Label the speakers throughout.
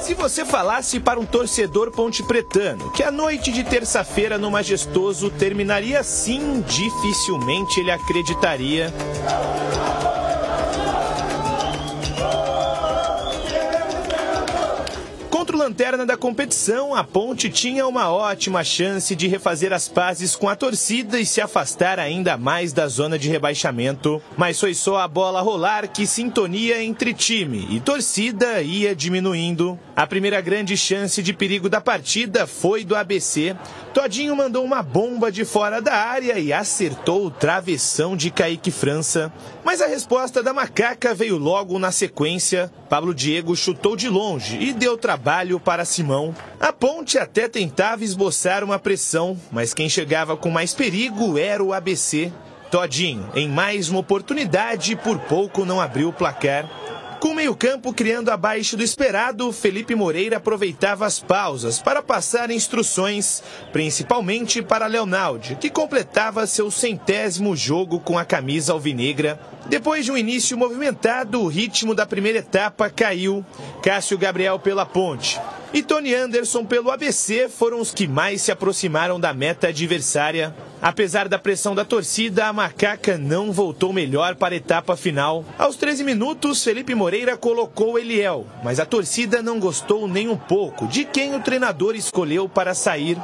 Speaker 1: Se você falasse para um torcedor pontepretano que a noite de terça-feira no Majestoso terminaria assim, dificilmente ele acreditaria. Contra o lanterna da competição, a Ponte tinha uma ótima chance de refazer as pazes com a torcida e se afastar ainda mais da zona de rebaixamento. Mas foi só a bola rolar que sintonia entre time e torcida ia diminuindo. A primeira grande chance de perigo da partida foi do ABC. Todinho mandou uma bomba de fora da área e acertou o travessão de Kaique França. Mas a resposta da Macaca veio logo na sequência. Pablo Diego chutou de longe e deu trabalho para Simão. A Ponte até tentava esboçar uma pressão, mas quem chegava com mais perigo era o ABC. Todinho, em mais uma oportunidade, por pouco não abriu o placar. Com o meio-campo criando abaixo do esperado, Felipe Moreira aproveitava as pausas para passar instruções, principalmente para Leonaldi, que completava seu 100º jogo com a camisa alvinegra. Depois de um início movimentado, o ritmo da primeira etapa caiu. Cássio Gabriel pela Ponte e Tony Anderson pelo ABC foram os que mais se aproximaram da meta adversária. Apesar da pressão da torcida, a Macaca não voltou melhor para a etapa final. Aos 13 minutos, Felipe Moreira colocou Eliel, mas a torcida não gostou nem um pouco de quem o treinador escolheu para sair.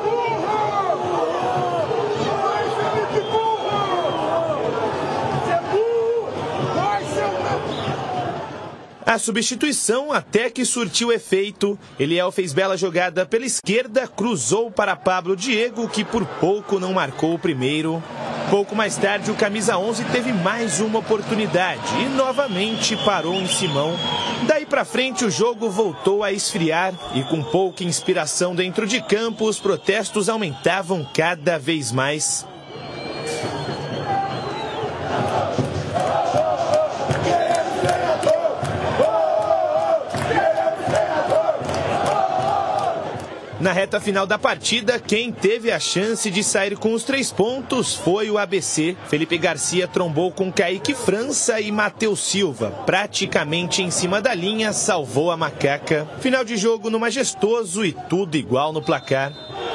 Speaker 1: A substituição até que surtiu efeito. Eliel fez bela jogada pela esquerda, cruzou para Pablo Diego, que por pouco não marcou o primeiro. Pouco mais tarde, o camisa 11 teve mais uma oportunidade e novamente parou em Simão. Daí para frente, o jogo voltou a esfriar e com pouca inspiração dentro de campo, os protestos aumentavam cada vez mais. Na reta final da partida, quem teve a chance de sair com os 3 pontos foi o ABC. Felipe Garcia trombou com Kaique França e Matheus Silva. Praticamente em cima da linha, salvou a Macaca. Final de jogo no Majestoso e tudo igual no placar.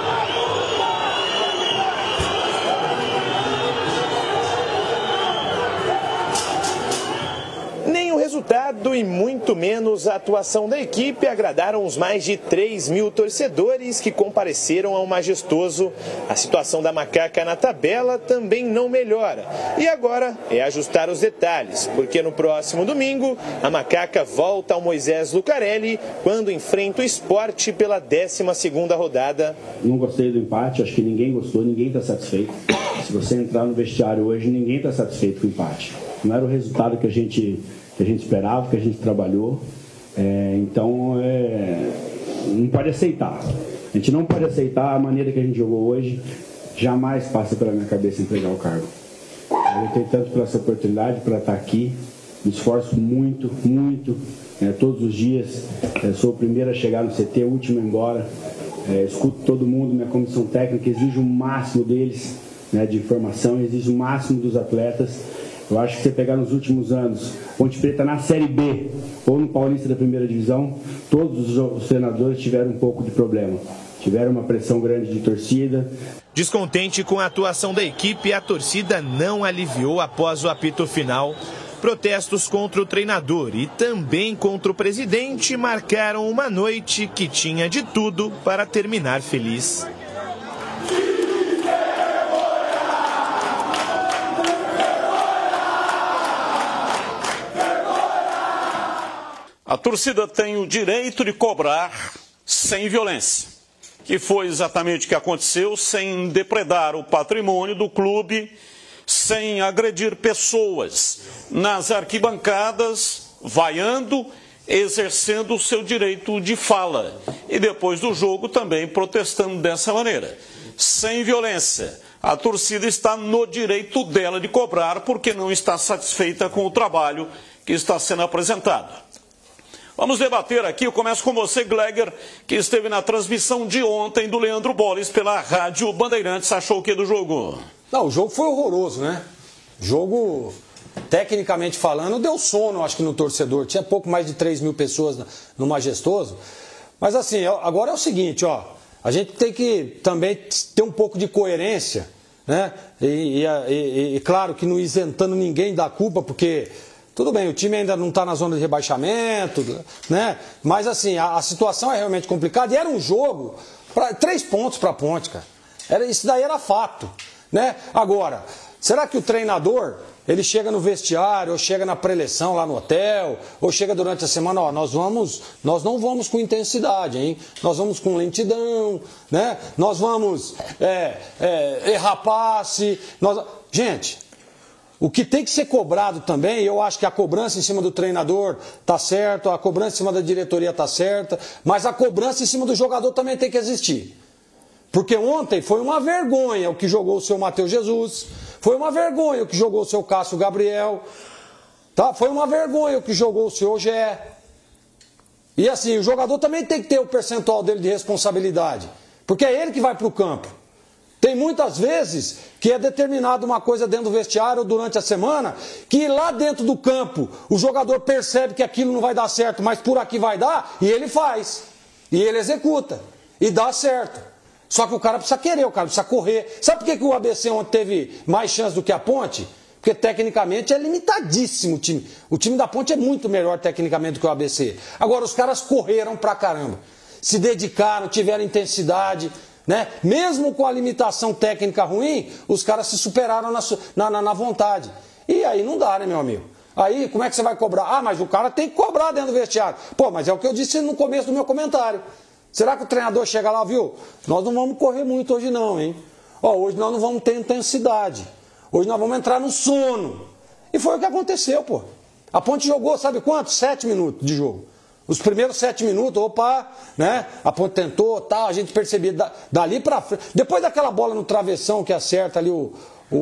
Speaker 1: Resultado e muito menos a atuação da equipe agradaram os mais de 3.000 torcedores que compareceram ao Majestoso. A situação da Macaca na tabela também não melhora. E agora é ajustar os detalhes, porque no próximo domingo a Macaca volta ao Moisés Lucarelli quando enfrenta o Sport pela 12ª rodada.
Speaker 2: Não gostei do empate, acho que ninguém gostou, ninguém está satisfeito. Se você entrar no vestiário hoje, ninguém está satisfeito com o empate. Não era o resultado que a gente esperava, que a gente trabalhou, então não pode aceitar. A gente não pode aceitar a maneira que a gente jogou hoje, jamais passa pela minha cabeça entregar o cargo. Eu lutei tanto por essa oportunidade, para estar aqui, me esforço muito, todos os dias, sou o primeiro a chegar no CT, o último a ir embora, escuto todo mundo, minha comissão técnica exige o máximo deles, de informação, exige o máximo dos atletas. Eu acho que se você pegar nos últimos anos, Ponte Preta na Série B ou no Paulista da Primeira Divisão, todos os treinadores tiveram um pouco de problema. Tiveram uma pressão grande de torcida.
Speaker 1: Descontente com a atuação da equipe, a torcida não aliviou após o apito final. Protestos contra o treinador e também contra o presidente marcaram uma noite que tinha de tudo para terminar feliz.
Speaker 3: A torcida tem o direito de cobrar sem violência, que foi exatamente o que aconteceu, sem depredar o patrimônio do clube, sem agredir pessoas nas arquibancadas, vaiando, exercendo o seu direito de fala e depois do jogo também protestando dessa maneira, sem violência. A torcida está no direito dela de cobrar porque não está satisfeita com o trabalho que está sendo apresentado. Vamos debater aqui, eu começo com você, Gleger, que esteve na transmissão de ontem do Leandro Boles pela Rádio Bandeirantes. Achou o que do jogo?
Speaker 4: Não, o jogo foi horroroso, né? Jogo tecnicamente falando, deu sono, acho que no torcedor. Tinha pouco mais de 3 mil pessoas no Majestoso. Mas assim, agora é o seguinte, ó, a gente tem que também ter um pouco de coerência, né? E claro que não isentando ninguém da culpa, porque tudo bem, o time ainda não está na zona de rebaixamento, né? Mas assim, a situação é realmente complicada e era um jogo, 3 pontos para a Ponte, cara. Isso daí era fato, né? Agora, será que o treinador, ele chega no vestiário, ou chega na pré-eleição lá no hotel, ou chega durante a semana, ó, nós não vamos com intensidade, hein? Nós vamos com lentidão, né? Nós vamos errar passe. Gente, o que tem que ser cobrado também, eu acho que a cobrança em cima do treinador tá certo, a cobrança em cima da diretoria tá certa, mas a cobrança em cima do jogador também tem que existir. Porque ontem foi uma vergonha o que jogou o seu Matheus Jesus, foi uma vergonha o que jogou o seu Cássio Gabriel, tá? Foi uma vergonha o que jogou o seu Gé. E assim, o jogador também tem que ter o percentual dele de responsabilidade, porque é ele que vai para o campo. Tem muitas vezes que é determinado uma coisa dentro do vestiário ou durante a semana, que lá dentro do campo o jogador percebe que aquilo não vai dar certo, mas por aqui vai dar, e ele faz, e ele executa, e dá certo. Só que o cara precisa querer, o cara precisa correr. Sabe por que o ABC ontem teve mais chance do que a Ponte? Porque tecnicamente é limitadíssimo o time. O time da Ponte é muito melhor tecnicamente do que o ABC. Agora, os caras correram pra caramba. Se dedicaram, tiveram intensidade, né? Mesmo com a limitação técnica ruim, os caras se superaram na vontade. E aí não dá, né, meu amigo? Aí, como é que você vai cobrar? Ah, mas o cara tem que cobrar dentro do vestiário. Pô, mas é o que eu disse no começo do meu comentário. Será que o treinador chega lá, viu? Nós não vamos correr muito hoje não, hein? Ó, hoje nós não vamos ter intensidade. Hoje nós vamos entrar no sono. E foi o que aconteceu, pô. A Ponte jogou, sabe quanto? 7 minutos de jogo. Os primeiros 7 minutos, opa, né? A Ponte tentou, tal, a gente percebia dali pra frente. Depois daquela bola no travessão que acerta ali o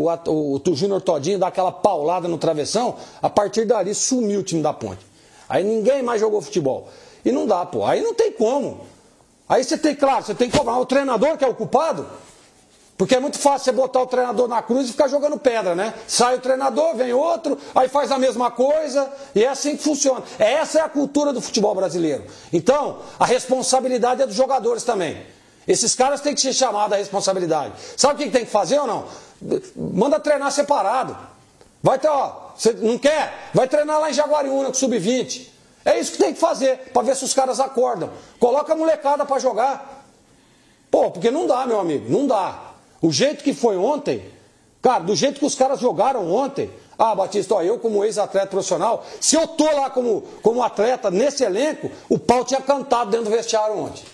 Speaker 4: Júnior Todinho, dá aquela paulada no travessão, a partir dali sumiu o time da Ponte. Aí ninguém mais jogou futebol. E não dá, pô. Aí não tem como. Aí você tem, claro, você tem que cobrar o treinador que é o culpado, porque é muito fácil você botar o treinador na cruz e ficar jogando pedra, né? Sai o treinador, vem outro, aí faz a mesma coisa, e é assim que funciona. Essa é a cultura do futebol brasileiro. Então, a responsabilidade é dos jogadores também. Esses caras têm que ser chamados à responsabilidade. Sabe o que tem que fazer ou não? Manda treinar separado. Vai ter, ó, você não quer? Vai treinar lá em Jaguariúna com sub-20. É isso que tem que fazer, para ver se os caras acordam. Coloca a molecada para jogar. Pô, porque não dá, meu amigo, não dá. O jeito que foi ontem, cara, do jeito que os caras jogaram ontem, ah, Batista, ó, eu como ex-atleta profissional, se eu tô lá como atleta nesse elenco, o pau tinha cantado dentro do vestiário ontem.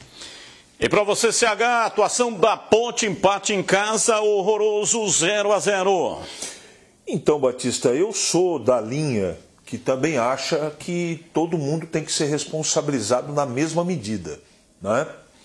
Speaker 3: E para você, CH, a atuação da Ponte, empate em casa, horroroso, 0-0.
Speaker 5: Então, Batista, eu sou da linha que também acha que todo mundo tem que ser responsabilizado na mesma medida, né?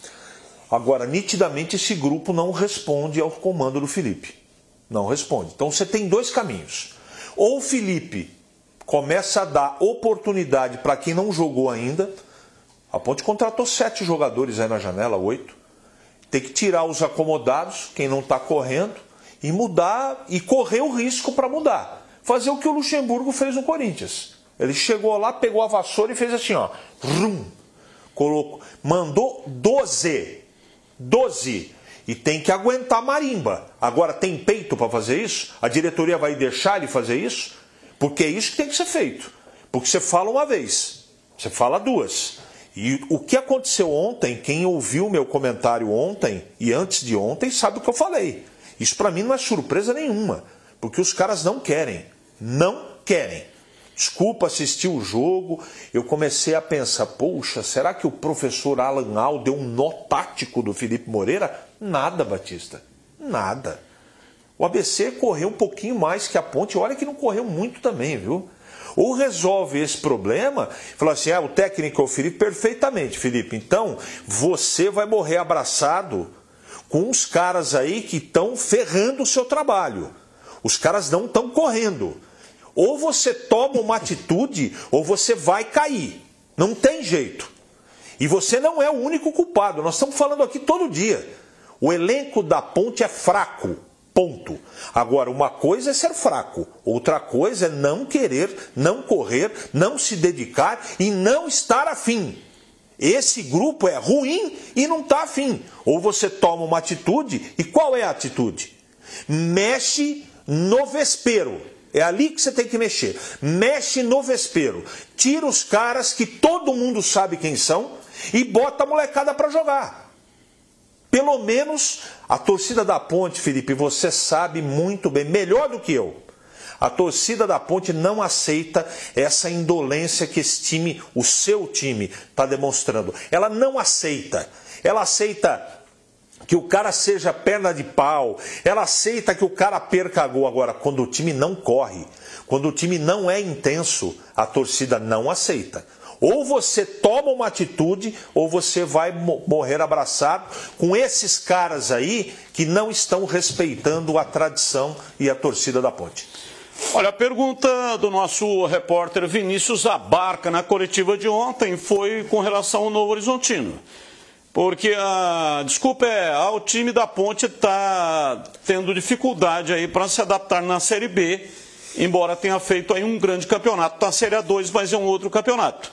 Speaker 5: Agora, nitidamente, esse grupo não responde ao comando do Felipe. Não responde. Então, você tem 2 caminhos. Ou o Felipe começa a dar oportunidade para quem não jogou ainda. A Ponte contratou 7 jogadores aí na janela, 8. Tem que tirar os acomodados, quem não está correndo, e mudar, e correr o risco para mudar. Fazer o que o Luxemburgo fez no Corinthians. Ele chegou lá, pegou a vassoura e fez assim, ó. Colocou, mandou 12. E tem que aguentar marimba. Agora, tem peito para fazer isso? A diretoria vai deixar ele fazer isso? Porque é isso que tem que ser feito. Porque você fala uma vez, você fala 2. E o que aconteceu ontem, quem ouviu meu comentário ontem e antes de ontem, sabe o que eu falei. Isso para mim não é surpresa nenhuma. Porque os caras não querem. Não querem. Desculpa assistir o jogo, eu comecei a pensar, poxa, será que o professor Alan Al deu um nó tático do Felipe Moreira? Nada, Batista, nada. O ABC correu um pouquinho mais que a Ponte, olha que não correu muito também, viu? Ou resolve esse problema, fala assim, o técnico é o Felipe, perfeitamente, Felipe, então você vai morrer abraçado com uns caras aí que estão ferrando o seu trabalho. Os caras não estão correndo. Ou você toma uma atitude, ou você vai cair. Não tem jeito. E você não é o único culpado. Nós estamos falando aqui todo dia. O elenco da Ponte é fraco. Ponto. Agora, uma coisa é ser fraco, outra coisa é não querer, não correr, não se dedicar e não estar afim. Esse grupo é ruim e não está afim. Ou você toma uma atitude, e qual é a atitude? Mexe no vespeiro. É ali que você tem que mexer. Mexe no vespeiro. Tira os caras que todo mundo sabe quem são e bota a molecada para jogar. Pelo menos a torcida da Ponte, Felipe, você sabe muito bem, melhor do que eu. A torcida da Ponte não aceita essa indolência que esse time, o seu time, está demonstrando. Ela não aceita. Ela aceita que o cara seja perna de pau. Ela aceita que o cara perca gol. Agora, quando o time não corre, quando o time não é intenso, a torcida não aceita. Ou você toma uma atitude, ou você vai morrer abraçado com esses caras aí que não estão respeitando a tradição e a torcida da Ponte.
Speaker 3: Olha, a pergunta do nosso repórter Vinícius Abarca na coletiva de ontem foi com relação ao Novo Horizontino. Porque a desculpa o time da Ponte está tendo dificuldade aí para se adaptar na Série B, embora tenha feito aí um grande campeonato na Série A2, mas é um outro campeonato.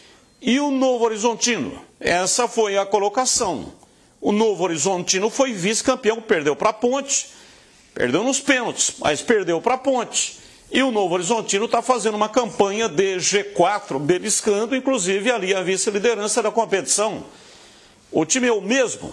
Speaker 3: E o Novo Horizontino? Essa foi a colocação. O Novo Horizontino foi vice-campeão, perdeu para a Ponte, perdeu nos pênaltis, mas perdeu para a Ponte. E o Novo Horizontino está fazendo uma campanha de G4, beliscando, inclusive, ali a vice-liderança da competição. O time é o mesmo?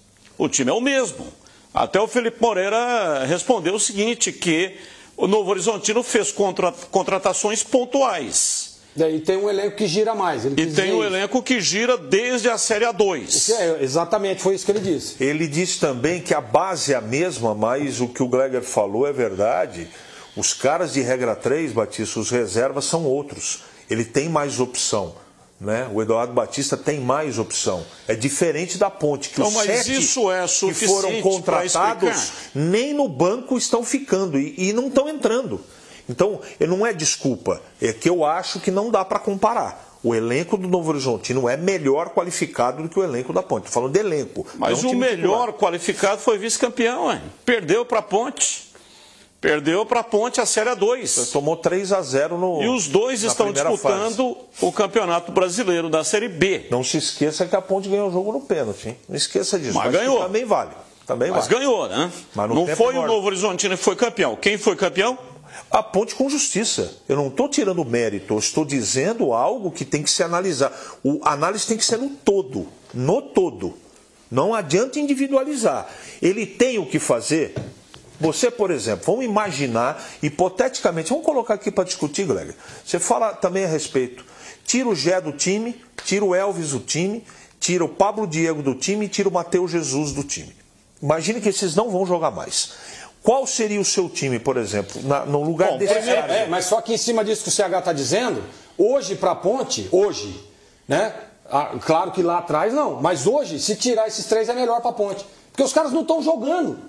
Speaker 3: O time é o mesmo. Até o Felipe Moreira respondeu o seguinte, que o Novo Horizontino fez contratações pontuais.
Speaker 4: E tem um elenco que gira mais.
Speaker 3: E tem um elenco que gira desde a Série A2.
Speaker 4: Exatamente, foi isso que ele disse.
Speaker 5: Ele disse também que a base é a mesma, mas o que o Gleger falou é verdade. Os caras de regra 3, Batista, os reservas são outros. Ele tem mais opção. Né? O Eduardo Batista tem mais opção. É diferente da Ponte, que os 7 que foram contratados nem no banco estão ficando e não estão entrando. Então, não é desculpa, é que eu acho que não dá para comparar. O elenco do Novo Horizontino é melhor qualificado do que o elenco da Ponte. Estou falando de elenco.
Speaker 3: Mas o melhor qualificado foi vice-campeão, hein? Perdeu para a Ponte. Perdeu para a Ponte a Série A2.
Speaker 5: Tomou 3-0 no.
Speaker 3: E os dois estão disputando o Campeonato Brasileiro da Série B.
Speaker 5: Não se esqueça que a Ponte ganhou o jogo no pênalti, hein? Não esqueça disso.
Speaker 3: Mas ganhou.
Speaker 5: Também vale.
Speaker 3: Mas ganhou, né?
Speaker 5: Mas
Speaker 3: não foi o Novo Horizontino que foi campeão. Quem foi campeão?
Speaker 5: A Ponte com justiça. Eu não estou tirando mérito, eu estou dizendo algo que tem que se analisar. A análise tem que ser no todo. No todo. Não adianta individualizar. Ele tem o que fazer. Você, por exemplo, vamos imaginar, hipoteticamente, vamos colocar aqui para discutir, Gleger. Você fala também a respeito. Tira o Gé do time, tira o Elvis do time, tira o Pablo Diego do time e tira o Matheus Jesus do time. Imagine que esses não vão jogar mais. Qual seria o seu time, por exemplo, no lugar desse cara?
Speaker 4: Mas só que em cima disso que o CH está dizendo, hoje para a Ponte, hoje, né? Claro que lá atrás não, mas hoje, se tirar esses 3 é melhor para a Ponte. Porque os caras não estão jogando.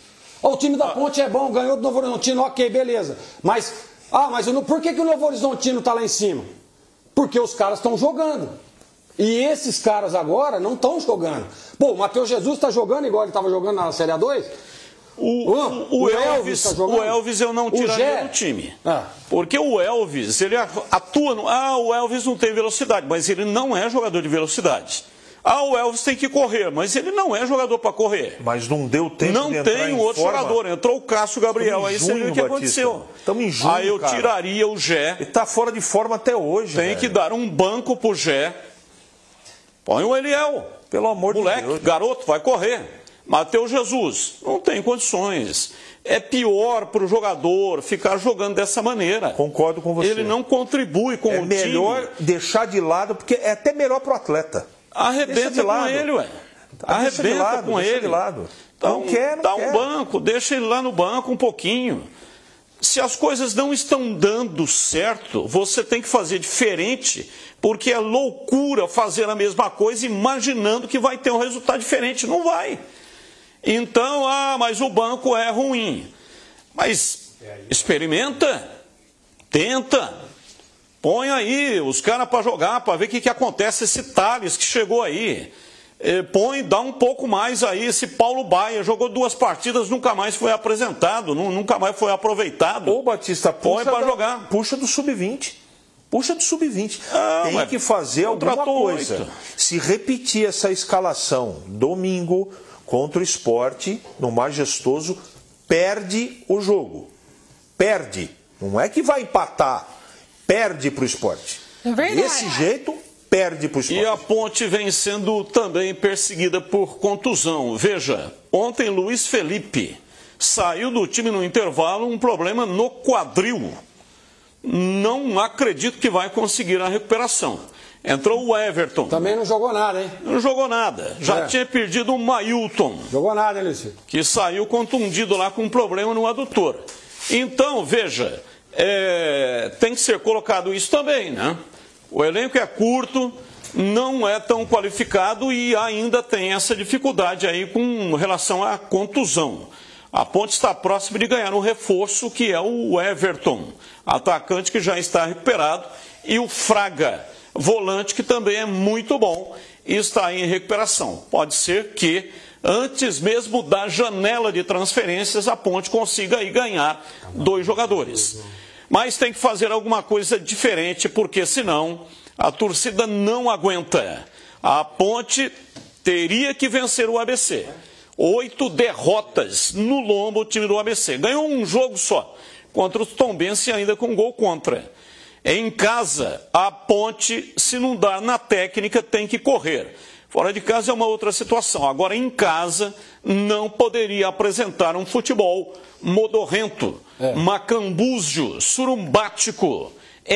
Speaker 4: O time da Ponte é bom, ganhou do Novo Horizontino, ok, beleza. Mas por que o Novo Horizontino está lá em cima? Porque os caras estão jogando. E esses caras agora não estão jogando. Pô, o Matheus Jesus está jogando igual ele estava jogando na Série A2?
Speaker 3: O Elvis eu não tiraria do time. Porque o Elvis, ele atua no... o Elvis não tem velocidade, mas ele não é jogador de velocidade. O Elvis tem que correr, mas ele não é jogador para correr.
Speaker 5: Mas não deu tempo de entrar em forma.
Speaker 3: Não tem outro jogador. Entrou o Cássio Gabriel, aí você viu o que aconteceu.
Speaker 5: Estamos em junho,
Speaker 3: Aí eu tiraria o Gé.
Speaker 5: Ele está fora de forma até hoje.
Speaker 3: Tem que dar um banco pro Gé. Põe o Eliel.
Speaker 5: Pelo amor de Deus.
Speaker 3: Moleque, garoto, vai correr. Matheus Jesus, não tem condições. É pior para o jogador ficar jogando dessa maneira.
Speaker 5: Concordo com você.
Speaker 3: Ele não contribui com o time.
Speaker 5: É melhor deixar de lado, porque é até melhor para o atleta.
Speaker 3: Arrebenta com ele, ué. Arrebenta com ele.
Speaker 5: De lado.
Speaker 3: Então, dá um banco, deixa ele lá no banco um pouquinho. Se as coisas não estão dando certo, você tem que fazer diferente, porque é loucura fazer a mesma coisa imaginando que vai ter um resultado diferente. Não vai. Então, mas o banco é ruim. Mas experimenta, tenta, põe aí os caras para jogar, para ver o que acontece. Esse Thales que chegou aí, dá um pouco mais aí. Esse Paulo Baia jogou 2 partidas, nunca mais foi apresentado, nunca mais foi aproveitado.
Speaker 5: Ô Batista,
Speaker 3: põe para jogar.
Speaker 5: Puxa do sub-20. Puxa do sub-20. Tem que fazer alguma coisa. 8. Se repetir essa escalação domingo contra o Sport, no Majestoso, perde o jogo. Perde. Não é que vai empatar. Perde para o Sport. Desse jeito, perde para o Sport.
Speaker 3: E a Ponte vem sendo também perseguida por contusão. Veja, ontem Luiz Felipe saiu do time no intervalo, um problema no quadril. Não acredito que vai conseguir a recuperação. Entrou o Everton.
Speaker 4: Também não jogou nada, hein?
Speaker 3: Não jogou nada. Já tinha perdido o Mailton.
Speaker 4: Jogou nada, hein, Luiz?
Speaker 3: Que saiu contundido lá com um problema no adutor. Então, veja, tem que ser colocado isso também, né? O elenco é curto, não é tão qualificado e ainda tem essa dificuldade aí com relação à contusão. A Ponte está próxima de ganhar um reforço, que é o Everton, atacante que já está recuperado, e o Fraga, volante, que também é muito bom e está em recuperação. Pode ser que, antes mesmo da janela de transferências, a Ponte consiga aí ganhar 2 jogadores. Mas tem que fazer alguma coisa diferente, porque senão a torcida não aguenta. A Ponte teria que vencer o ABC. 8 derrotas no lombo o time do ABC. Ganhou um jogo só, contra o Tombense, ainda com gol contra. Em casa, a Ponte, se não dá na técnica, tem que correr. Fora de casa é uma outra situação. Agora, em casa, não poderia apresentar um futebol modorrento, macambúzio, surumbático,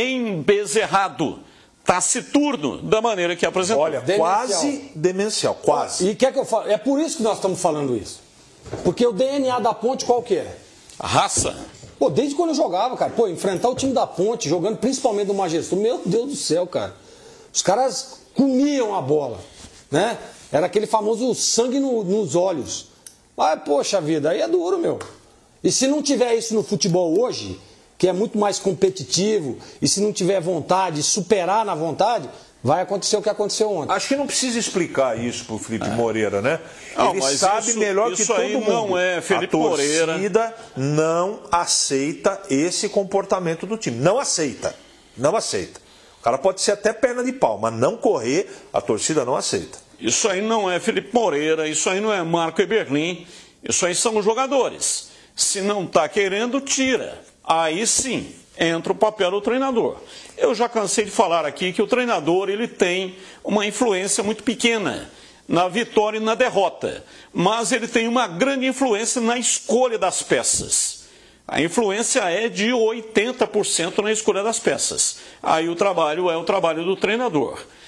Speaker 3: embezerrado, taciturno, da maneira que apresentou.
Speaker 5: Olha, quase demencial, quase.
Speaker 4: E quer que eu fale? É por isso que nós estamos falando isso. Porque o DNA da Ponte qual que é?
Speaker 3: A raça.
Speaker 4: Pô, desde quando eu jogava, cara, enfrentar o time da Ponte, jogando principalmente do Majestoso, meu Deus do céu, cara. Os caras comiam a bola, né? Era aquele famoso sangue nos olhos. Mas, poxa vida, aí é duro, meu. E se não tiver isso no futebol hoje, que é muito mais competitivo, e se não tiver vontade, superar na vontade, vai acontecer o que aconteceu ontem.
Speaker 5: Acho que não precisa explicar isso pro Felipe Moreira, né?
Speaker 3: Não,
Speaker 5: ele sabe melhor que todo mundo.
Speaker 3: Não é Felipe Moreira.
Speaker 5: A torcida não aceita esse comportamento do time. Não aceita. Não aceita. O cara pode ser até perna de pau, mas não correr, a torcida não aceita.
Speaker 3: Isso aí não é Felipe Moreira, isso aí não é Marco Eberlin, isso aí são os jogadores. Se não está querendo, tira. Aí sim, entra o papel do treinador. Eu já cansei de falar aqui que o treinador ele tem uma influência muito pequena na vitória e na derrota, mas ele tem uma grande influência na escolha das peças. A influência é de 80% na escolha das peças. Aí o trabalho é o trabalho do treinador.